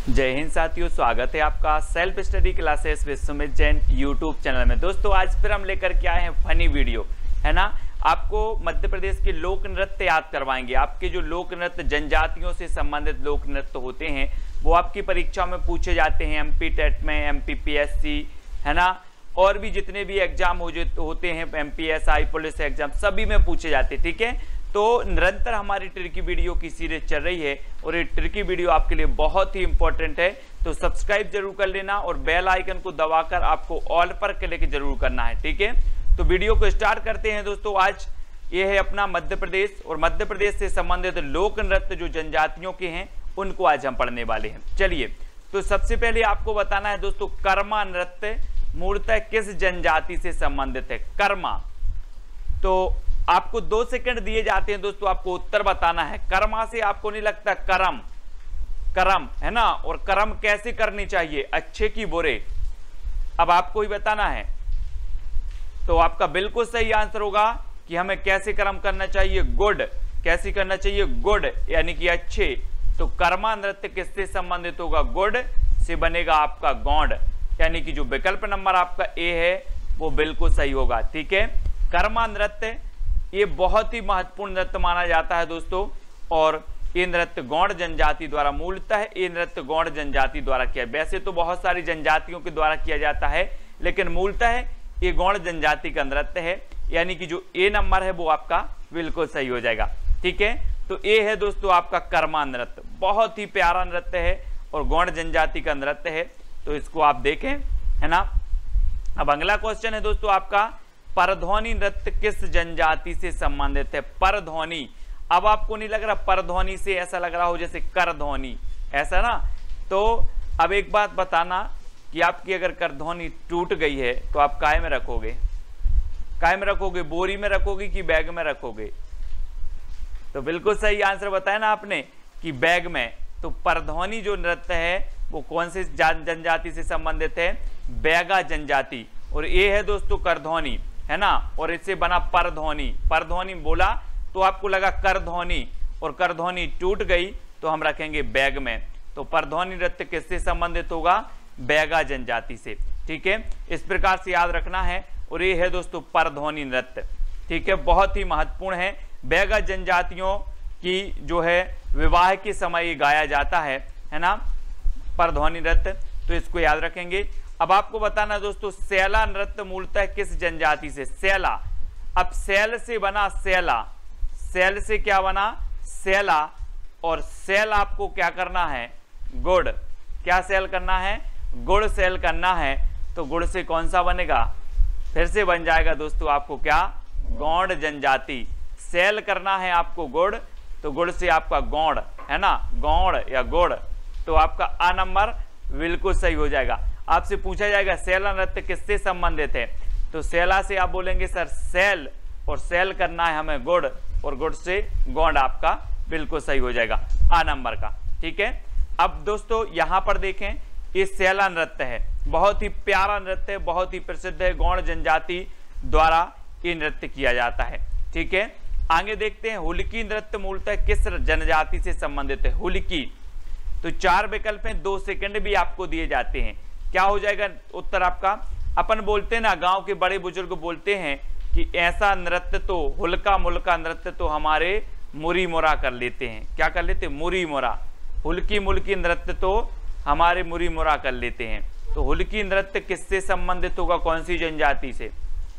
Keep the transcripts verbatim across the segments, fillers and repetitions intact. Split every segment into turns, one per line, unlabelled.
जय हिंद साथियों, स्वागत है आपका self study classes with Sumit Jain YouTube channel में। दोस्तों आज फिर हम लेकर के आए हैं फनी वीडियो, है ना। आपको मध्य प्रदेश के लोक नृत्य याद करवाएंगे। आपके जो लोक नृत्य जनजातियों से संबंधित लोक नृत्य होते हैं वो आपकी परीक्षा में पूछे जाते हैं, एमपी टेट में, एमपी पीएससी, है ना, और भी जितने भी एग्जाम हो होते हैं, एमपीएसआई पुलिस एग्जाम, सभी में पूछे जाते हैं। ठीक है, तो निरंतर हमारी ट्रिकी वीडियो की सीरीज चल रही है और ये ट्रिकी वीडियो आपके लिए बहुत ही इंपॉर्टेंट है, तो सब्सक्राइब जरूर कर लेना और बेल आइकन को दबाकर आपको ऑल पर क्लिक जरूर करना है। ठीक है, तो वीडियो को स्टार्ट करते हैं। दोस्तों आज ये है अपना मध्य प्रदेश और मध्य प्रदेश से संबंधित लोक नृत्य जो जनजातियों के हैं उनको आज हम पढ़ने वाले हैं। चलिए, तो सबसे पहले आपको बताना है दोस्तों, कर्मा नृत्य मूलतः किस जनजाति से संबंधित है। कर्मा, तो आपको दो सेकंड दिए जाते हैं दोस्तों, आपको उत्तर बताना है। कर्मा से आपको नहीं लगता करम, करम है ना, और करम कैसे करनी चाहिए, अच्छे की बुरे, अब आपको ही बताना है। तो आपका बिल्कुल सही आंसर होगा कि हमें कैसे कर्म करना चाहिए, गुड। कैसे करना चाहिए, गुड, यानी कि अच्छे। तो कर्मा नृत्य किससे संबंधित होगा, गुड से बनेगा आपका गौंड, यानी कि जो विकल्प नंबर आपका ए है वो बिल्कुल सही होगा। ठीक है, कर्मा नृत्य ये बहुत ही महत्वपूर्ण नृत्य माना जाता है दोस्तों, और ये नृत्य गौंड जनजाति द्वारा, मूलतः ये नृत्य गौंड जनजाति द्वारा किया। वैसे तो बहुत सारी जनजातियों के द्वारा किया जाता है, लेकिन मूलतः ये गौंड जनजाति का नृत्य है, यानी कि जो ए नंबर है वो आपका बिल्कुल सही हो जाएगा। ठीक है, तो ए है दोस्तों आपका कर्मा नृत्य, बहुत ही प्यारा नृत्य है और गौंड जनजाति का नृत्य है, तो इसको आप देखें, है ना। अब अगला क्वेश्चन है दोस्तों आपका, परध्वनि नृत्य किस जनजाति से संबंधित है। परध्वनि, अब आपको नहीं लग रहा परध्वनि से ऐसा लग रहा हो जैसे करध्वनि, ऐसा ना। तो अब एक बात बताना कि आपकी अगर करध्वनि टूट गई है तो आप काय में रखोगे, काय में रखोगे, बोरी में रखोगे कि बैग में रखोगे। तो बिल्कुल सही आंसर बताया ना आपने कि बैग में। तो परध्वनि जो नृत्य है वो कौन से जनजाति से संबंधित है, बैगा जनजाति, और ये है दोस्तों करध्वनि, है ना, और इससे बना परध्वनि। परध्वनि बोला तो आपको लगा करध्वनि, और करध्वनि टूट गई तो हम रखेंगे बैग में। तो परध्वनि नृत्य किससे संबंधित होगा, बैगा जनजाति से। ठीक है, इस प्रकार से याद रखना है, और ये है दोस्तों परध्वनि नृत्य। ठीक है, बहुत ही महत्वपूर्ण है, बैगा जनजातियों की जो है विवाह के समय गाया जाता है है ना, परध्वनि नृत्य, तो इसको याद रखेंगे। अब आपको बताना दोस्तों, सैला नृत्य मूलतः किस जनजाति से। सैला, अब सैल से बना सैला, सैल से क्या बना, सैला, और सैल आपको क्या करना है, गुड़। क्या सेल करना है, गुड़ सेल करना है, तो गुड़ से कौन सा बनेगा, फिर से बन जाएगा दोस्तों आपको क्या, गौंड जनजाति। सेल करना है आपको गुड़, तो गुड़ से आपका गौंड, है ना, गौंड या गुड़, तो आपका आ नंबर बिल्कुल सही हो जाएगा। आपसे पूछा जाएगा सैला नृत्य किससे संबंधित है, तो सैला से आप बोलेंगे सर सेल, और सेल करना है हमें गुड़, और गुड़ से गौंड, आपका बिल्कुल सही हो जाएगा आ नंबर का। ठीक है, अब दोस्तों यहां पर देखें, ये सैला नृत्य है, बहुत ही प्यारा नृत्य है, बहुत ही प्रसिद्ध है, गौंड जनजाति द्वारा ये नृत्य किया जाता है। ठीक है, आगे देखते हैं, हुलकी नृत्य मूलतः किस जनजाति से संबंधित है। हुलकी, तो चार विकल्प हैं, दो सेकंड भी आपको दिए जाते हैं। क्या हो जाएगा उत्तर आपका, अपन बोलते हैं ना, गांव के बड़े बुजुर्ग बोलते हैं कि ऐसा नृत्य तो, हुलका मुल्का नृत्य तो हमारे मुरी मुरा कर लेते हैं। क्या कर लेते हैं, मुरी मुरा। हुलकी मुल्की नृत्य तो हमारे मुरी मुरा कर लेते हैं। तो हुलकी नृत्य किससे संबंधित होगा, कौन सी जनजाति से,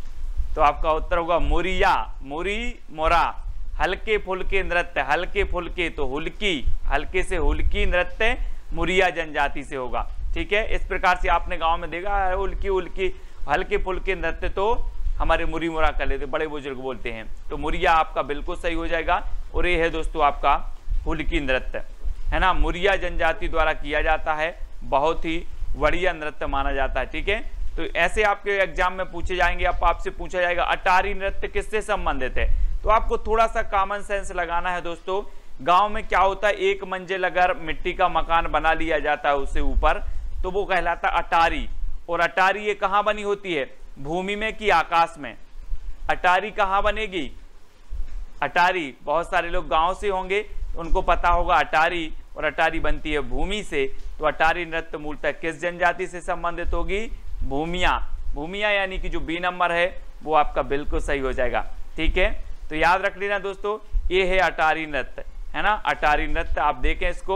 तो आपका उत्तर होगा मुरिया, मुरी मोरा। हल्के फुल्के नृत्य, हल्के फुल्के तो हुलकी, हल्के से हुलकी नृत्य मुरिया जनजाति से होगा। ठीक है, इस प्रकार से आपने गांव में देखा है, उल्की उल्की हल्के फुल्के नृत्य तो हमारे मुरी मुरा कर लेते, बड़े बुजुर्ग बोलते हैं, तो मुरिया आपका बिल्कुल सही हो जाएगा। और ये है दोस्तों आपका हुलकी नृत्य, है ना, मुरिया जनजाति द्वारा किया जाता है, बहुत ही बढ़िया नृत्य माना जाता है। ठीक है, तो ऐसे आपके एग्जाम में पूछे जाएंगे। आप आपसे पूछा जाएगा अटारी नृत्य किससे संबंधित है, तो आपको थोड़ा सा कॉमन सेंस लगाना है दोस्तों। गांव में क्या होता है, एक मंजिल अगर मिट्टी का मकान बना लिया जाता है उससे ऊपर, तो वो कहलाता है अटारी। और अटारी ये कहां बनी होती है, भूमि में कि आकाश में। अटारी कहां बनेगी, अटारी बहुत सारे लोग गांव से होंगे, उनको पता होगा अटारी और अटारी बनती है भूमि से, तो अटारी नृत्य मूलतः किस जनजाति से संबंधित होगी? भूमिया। भूमिया यानी कि जो बी नंबर है वो आपका बिल्कुल सही हो जाएगा। ठीक है, तो याद रख लेना दोस्तों, ये है अटारी नृत्य, है ना, अटारी नृत्य आप देखें इसको,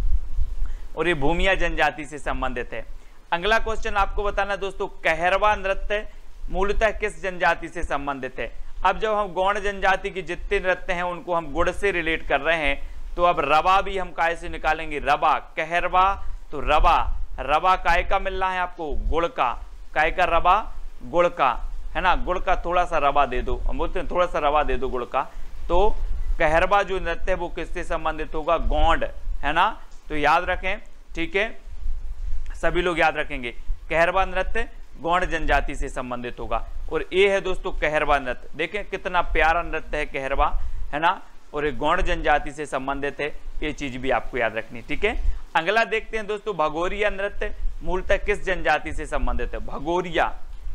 और ये भूमिया जनजाति से संबंधित है। अगला क्वेश्चन आपको बताना दोस्तों, कहरवा नृत्य मूलतः किस जनजाति से संबंधित है? अब जब हम गौड़ जनजाति की जितने नृत्य हैं उनको हम गुड़ से रिलेट कर रहे हैं, तो अब रवा भी हम काय से निकालेंगे? रवा। कहरवा तो रवा, रवा काय का मिल रहा है आपको? गुड़ का। काय का? रवा, गुड़ का, है ना, गुड़ का थोड़ा सा रवा दे दो, हम बोलते हैं थोड़ा सा रवा दे दो गुड़ का। तो कहरवा जो नृत्य है वो किससे संबंधित होगा? गौंड, है ना, तो याद रखें। ठीक है, सभी लोग याद रखेंगे, कहरवा नृत्य गौड़ जनजाति से संबंधित होगा। और ये है दोस्तों कहरवा नृत्य, देखें कितना प्यारा नृत्य है कहरवा, है ना, और ये गौड़ जनजाति से संबंधित है, ये चीज भी आपको याद रखनी। ठीक है, अगला देखते हैं दोस्तों, भगोरिया नृत्य मूलतः किस जनजाति से संबंधित है? भगोरिया।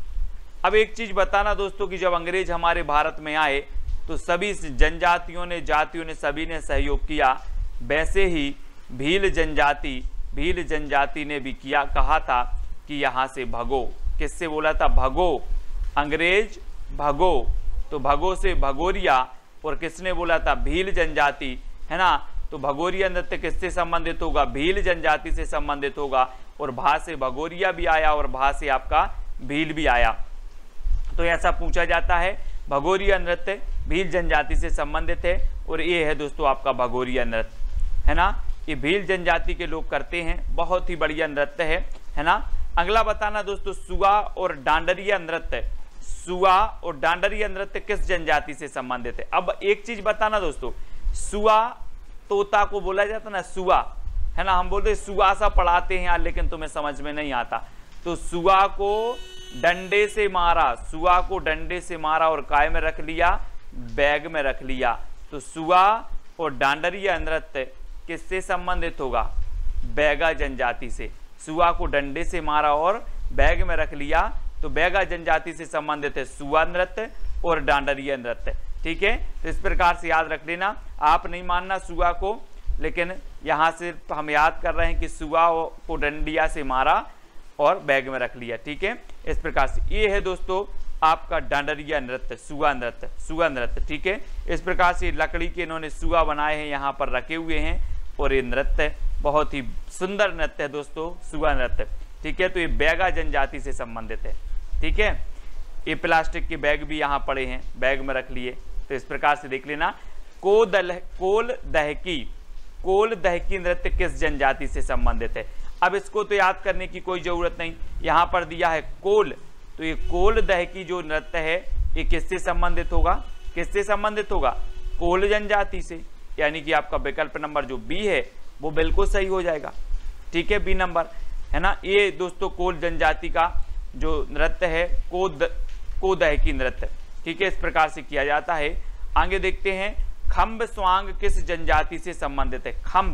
अब एक चीज बताना दोस्तों कि जब अंग्रेज हमारे भारत में आए तो सभी जनजातियों ने, जातियों ने, सभी ने सहयोग किया। वैसे ही भील जनजाति, भील जनजाति ने भी किया, कहा था कि यहाँ से भगो। किससे बोला था? भगो, अंग्रेज भगो, तो भगो से भगोरिया। और किसने बोला था? भील जनजाति, है ना, तो भगोरिया नृत्य किससे संबंधित होगा? भील जनजाति से संबंधित होगा। और भा से भगोरिया भी आया और भा से आपका भील भी आया, तो ऐसा पूछा जाता है। भगोरिया नृत्य भील जनजाति से संबंधित है, और ये है दोस्तों आपका भगोरिया नृत्य, है ना, ये भील जनजाति के लोग करते हैं, बहुत ही बढ़िया नृत्य है, है ना। अगला बताना दोस्तों, सुआ और डांडरिया नृत्य, सुआ और डांडरिया नृत्य किस जनजाति से संबंधित है? अब एक चीज बताना दोस्तों, सुआ तोता को बोला जाता ना, सुआ, है ना, हम बोलते सुआ सा पढ़ाते हैं यार, लेकिन तुम्हें समझ में नहीं आता। तो सुआ को डंडे से मारा, सुआ को डंडे से मारा और काय में रख लिया? बैग में रख लिया। तो सुआ और डांडरिया नृत्य किससे संबंधित होगा? बैगा जनजाति से। सुआ को डंडे से मारा और बैग में रख लिया, तो बैगा जनजाति से संबंधित है सुआ नृत्य और डांडरिया नृत्य। ठीक है, तो इस प्रकार से याद रख लेना, आप नहीं मानना सुआ को, लेकिन यहाँ से हम याद कर रहे हैं कि सुआ को डंडिया से मारा और बैग में रख लिया। ठीक है, इस प्रकार से ये है दोस्तों आपका डांडरिया नृत्य, सुआ नृत्य, सुआ नृत्य। ठीक है, इस प्रकार से लकड़ी के इन्होंने सुआ बनाए हैं, यहाँ पर रखे हुए हैं, और ये नृत्य बहुत ही सुंदर नृत्य है दोस्तों, सुआ नृत्य। ठीक है, तो ये बैगा जनजाति से संबंधित है। ठीक है, ये प्लास्टिक के बैग भी यहाँ पड़े हैं, बैग में रख लिए, तो इस प्रकार से देख लेना। कोदल कोल दहकी, कोल दहकी नृत्य किस जनजाति से संबंधित है? अब इसको तो याद करने की कोई जरूरत नहीं, यहाँ पर दिया है कोल, तो ये कोल दहकी जो नृत्य है ये किससे संबंधित होगा? किससे संबंधित होगा? कोल जनजाति से, यानी कि आपका विकल्प नंबर जो बी है वो बिल्कुल सही हो जाएगा। ठीक है, बी नंबर, है ना। ये दोस्तों कोल जनजाति का जो नृत्य है कोद कोदहकी नृत्य। ठीक है, इस प्रकार से किया जाता है। आगे देखते हैं, खम्ब स्वांग किस जनजाति से संबंधित है? खम्ब,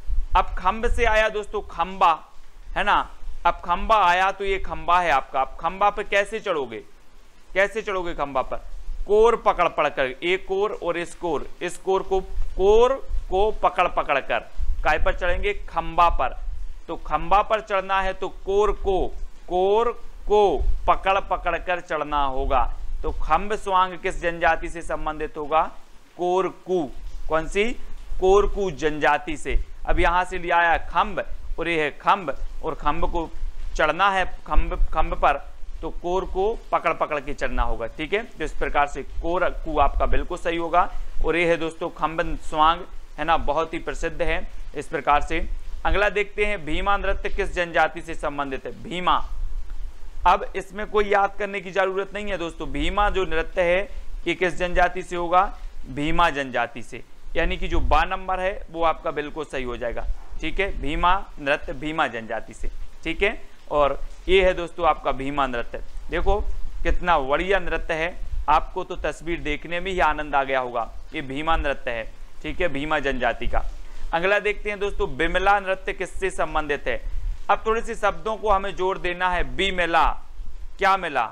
अब खम्ब से आया दोस्तों खम्बा, है ना, अब खम्बा आया तो ये खम्बा है आपका। अब खम्बा पे कैसे चढ़ोगे? कैसे चढ़ोगे खम्बा पर? कोर पकड़ पड़कर, एक कोर और इस कोर, इस कोर को कोर को पकड़ पकड़ कर काय पर चढ़ेंगे? खम्बा पर। तो खम्बा पर चढ़ना है तो कोर को कोर को पकड़ पकड़ कर चढ़ना होगा। तो खम्ब स्वांग किस जनजाति से संबंधित होगा? कोरकू। कौन सी? कोरकू जनजाति से। अब यहां से लिया आया खम्ब और ये है खम्ब, और खम्ब को चढ़ना है खम्ब खम्ब पर, तो कोर को पकड़ पकड़ के चढ़ना होगा। ठीक है, तो इस प्रकार से कोरकू आपका बिल्कुल सही होगा। और ये है दोस्तों खम्ब स्वांग, है ना, बहुत ही प्रसिद्ध है। इस प्रकार से अगला देखते हैं, भीमा नृत्य किस जनजाति से संबंधित है? भीमा, अब इसमें कोई याद करने की जरूरत नहीं है दोस्तों। भीमा जो नृत्य है ये किस जनजाति से होगा? भीमा जनजाति से, यानी कि जो बा नंबर है वो आपका बिल्कुल सही हो जाएगा। ठीक है, भीमा नृत्य भीमा जनजाति से। ठीक है, और ये है दोस्तों आपका भीमा नृत्य। देखो कितना बढ़िया नृत्य है, आपको तो तस्वीर देखने में ही आनंद आ गया होगा। ये भीमा नृत्य है। ठीक है, भीमा जनजाति का। अगला देखते हैं दोस्तों, बिमला नृत्य किससे संबंधित है? अब थोड़े से शब्दों को हमें जोड़ देना है। बी मिला, क्या मिला?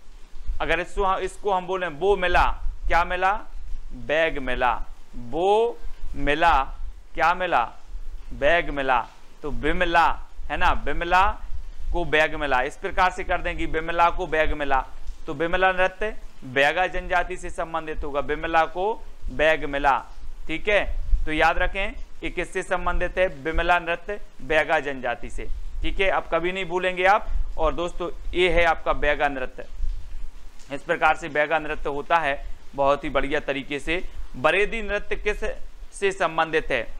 अगर इसको इसको हम बोले वो मिला, क्या मिला? बैग मिला। वो मिला, क्या मिला? बैग मिला, तो बिमला है ना, बिमला को बैग मिला, इस प्रकार से कर देंगे बिमला को बैग मिला। तो बिमला नृत्य बैगा जनजाति से संबंधित होगा, बिमला को बैग मिला। ठीक है, तो याद रखें ये किससे संबंधित है, बिमला नृत्य बैगा जनजाति से। ठीक है, अब कभी नहीं भूलेंगे आप। और दोस्तों ये है आपका बैगा नृत्य, इस प्रकार से बैगा नृत्य होता है बहुत ही बढ़िया तरीके से। बरेदी नृत्य किस से संबंधित है,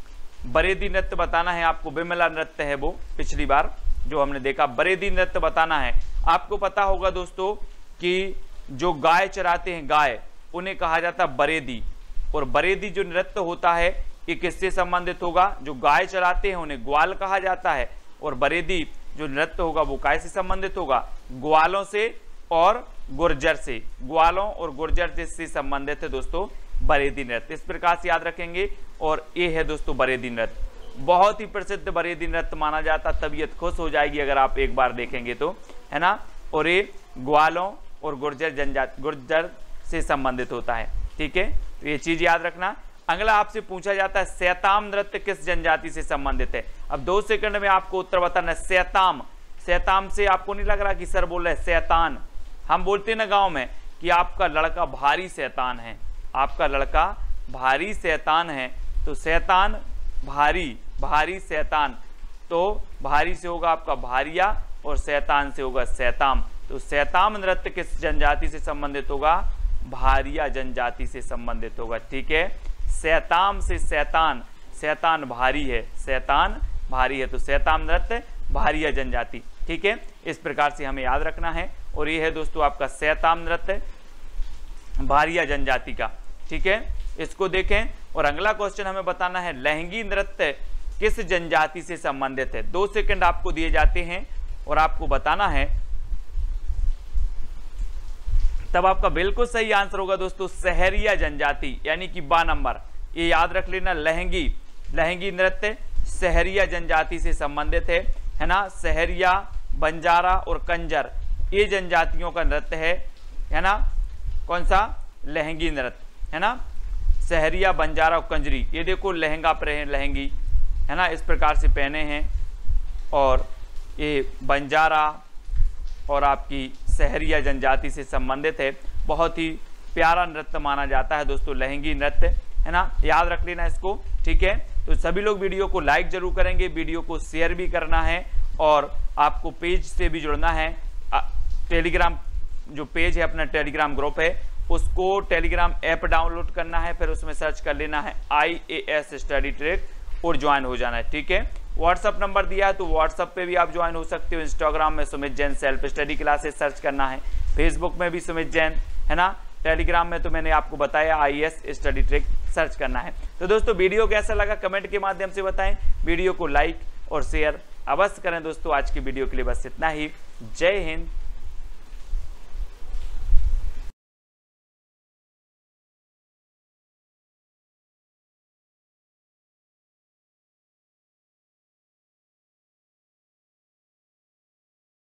बरेदी नृत्य बताना है आपको, बिमला नृत्य है वो पिछली बार जो हमने देखा, बरेदी नृत्य बताना है। आपको पता होगा दोस्तों कि जो गाय चराते हैं गाय, उन्हें कहा जाता है बरेदी। और बरेदी जो नृत्य होता है ये किससे संबंधित होगा, जो गाय चराते हैं उन्हें ग्वाल कहा जाता है। और बरेदी जो नृत्य होगा वो काय से संबंधित होगा, ग्वालों से और गुर्जर से, ग्वालों और गुर्जर से संबंधित है दोस्तों बरेदी नृत्य। इस प्रकार से याद रखेंगे। और ये है दोस्तों बरेदी नृत्य, बहुत ही प्रसिद्ध बरेदी नृत्य माना जाता, तबीयत खुश हो जाएगी अगर आप एक बार देखेंगे तो, है ना। और ये ग्वालों और गुर्जर जनजाति गुर्जर से संबंधित होता है। ठीक है, तो ये चीज याद रखना। अगला आपसे पूछा जाता है सैताम नृत्य किस जनजाति से संबंधित है। अब दो सेकंड में आपको उत्तर बताना है। सैताम, सैताम से आपको नहीं लग रहा कि सर बोल रहे सैतान, हम बोलते हैं ना गांव में कि आपका लड़का भारी शैतान है, आपका लड़का भारी शैतान है। तो शैतान भारी, भारी शैतान, तो भारी से होगा आपका भारिया और शैतान से होगा शैताम। तो शैताम नृत्य किस जनजाति से संबंधित होगा, भारिया जनजाति से संबंधित होगा। ठीक है, शैताम से शैतान, शैतान भारी है, शैतान भारी है, तो शैताम नृत्य भारिया जनजाति। ठीक है, इस प्रकार से हमें याद रखना है। और ये है दोस्तों आपका शैताम नृत्य भारिया जनजाति का। ठीक है, इसको देखें। और अगला क्वेश्चन हमें बताना है लहंगी नृत्य किस जनजाति से संबंधित है। दो सेकंड आपको दिए जाते हैं और आपको बताना है, तब आपका बिल्कुल सही आंसर होगा दोस्तों सहरिया जनजाति, यानी कि बा नंबर। ये याद रख लेना, लहंगी, लहंगी नृत्य सहरिया जनजाति से संबंधित है, है ना। सहरिया, बंजारा और कंजर ये जनजातियों का नृत्य है, है ना। कौन सा, लहंगी नृत्य, है ना। सहरिया, बंजारा और कंजरी, ये देखो लहंगा पर है, लहंगी, है ना, इस प्रकार से पहने हैं। और ये बंजारा और आपकी सहरिया जनजाति से संबंधित है, बहुत ही प्यारा नृत्य माना जाता है दोस्तों लहंगी नृत्य, है ना। याद रख लेना इसको। ठीक है, तो सभी लोग वीडियो को लाइक जरूर करेंगे, वीडियो को शेयर भी करना है और आपको पेज से भी जुड़ना है। टेलीग्राम जो पेज है अपना टेलीग्राम ग्रुप है, उसको टेलीग्राम ऐप डाउनलोड करना है, फिर उसमें सर्च कर लेना है I A S study track और ज्वाइन हो जाना है। ठीक है, व्हाट्सअप नंबर दिया है तो व्हाट्सअप पे भी आप ज्वाइन हो सकते हो। इंस्टाग्राम में Sumit Jain self study classes search करना है, फेसबुक में भी सुमित जैन, है ना। टेलीग्राम में तो मैंने आपको बताया I S study track search करना है। तो दोस्तों वीडियो कैसा लगा कमेंट के माध्यम से बताएं, वीडियो को लाइक और शेयर अवश्य करें दोस्तों। आज की वीडियो के लिए बस इतना ही। जय हिंद,